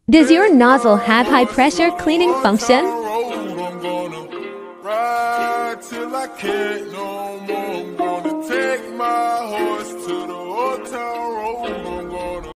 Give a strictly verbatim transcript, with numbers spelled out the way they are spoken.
Does your nozzle have high-pressure cleaning function? Till I can't no more. I'm gonna take my heart.